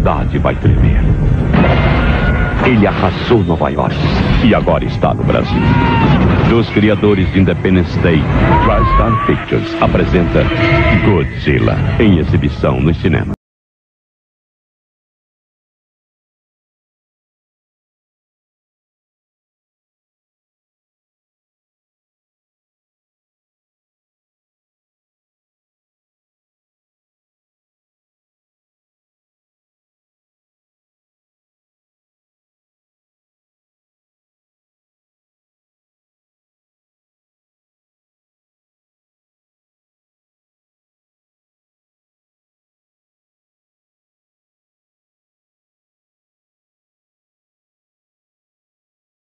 cidade vai tremer. Ele arrasou Nova York e agora está no Brasil. Dos criadores de Independence Day, TriStar Pictures apresenta Godzilla, em exibição nos cinemas.